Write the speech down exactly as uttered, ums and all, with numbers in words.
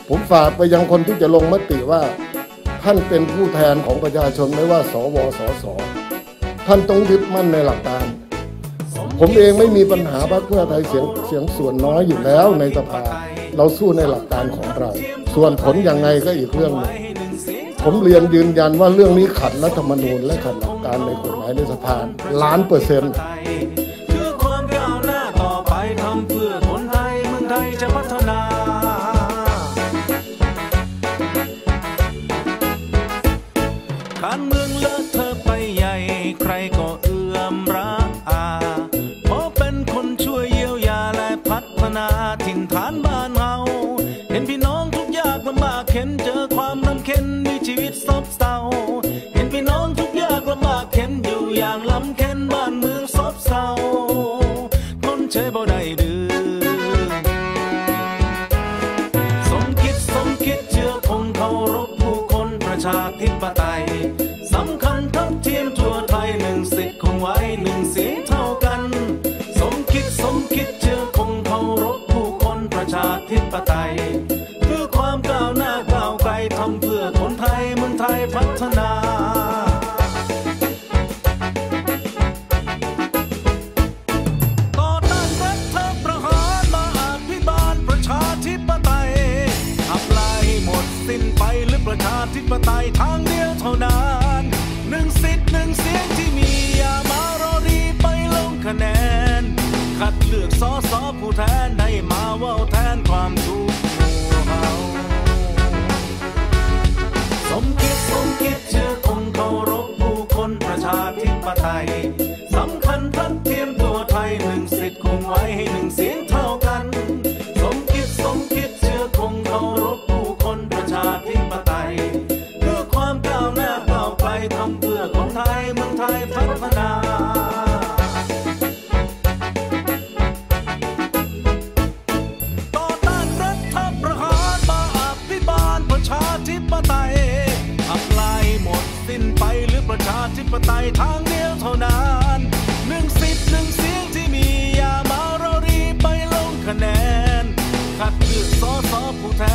ผมฝากไปยังคนที่จะลงมติว่าท่านเป็นผู้แทนของประชาชนไม่ว่าสวสสท่านต้องยึดมั่นในหลักการผมเองไม่มีปัญหาพรรคเพื่อไทยเสียงเสียงส่วนน้อยอยู่แล้วในสภาเราสู้ในหลักการของเราส่วนผลยังไงก็อีกเรื่องหนึ่งผมเรียนยืนยันว่าเรื่องนี้ขัดรัฐธรรมนูญและขัดหลักการในกฎหมายในสภาล้านเปอร์เซ็นต์คือความก้าวหน้าต่อไปทำเพื่อคนไทยเมืองไทยจะพัฒนาการเมืองเลอะเทอะไปใหญ่ใครก็เอื้อมระอาเพราะเป็นคนช่วยเยียวยาและพัฒนาถิ่นฐานบ้านเฮาเห็นพี่น้องทุกยากลำบากเข็นเจอความลำเค็ญมีชีวิตซบเซาเห็นพี่น้องทุกยากลำบากเข็นอยู่อย่างลำเค็ญบ้านเมืองซบเซาคนเฉยบ่ได้ดื้อสมคิดสมคิดเชื่อคงเคารพผู้คนประชาธิปไตยสำคัญทั้งทีมทั่วไทยหนึ่งสิทธิ์คงไว้หนึ่งเสียงเท่ากันสมคิดสมคิดเชื่อคงเคารพผู้คนประชาธิปไตยเพื่อความก้าวหน้าก้าวไกลทำเพื่อคนไทยเมืองไทยพัฒนาต่อต้านรัฐประหารมาอภิบาลประชาธิปไตยขับไล่หมดสิ้นไปหรือประชาธิปไตยทางเดียวเท่านั้นหนึ่งสิทธิ์หนึ่งเสียงที่มีอย่ามารอรีไปลงคะแนนคัดเลือกสสผู้แทนให้มาเว้าแทนความทุกข์ของเราสมคิดสมคิดเชื่อคงเคารพผู้คนประชาธิปไตยสำคัญทัดเทียมตัวไทยหนึ่งสิทธิ์คงไว้ให้หนึ่งเสียงเท่ากันสมคิดสมคิดเชื่อคงเคารพผู้คนประชาธิปไตยเพื่อความก้าวหน้าก้าวไกลทำเพื่อคนไทยเมืองไทยพัฒนาต่อต้านรัฐประหารมาอภิบาลประชาธิปไตยขับไล่หมดสิ้นไปหรือประชาธิปไตยทางเดียวเท่านั้นหนึ่งสิทธิ์หนึ่งเสียงที่มีอย่ามารอรีไปลงคะแนนคัดเลือกสสผู้แท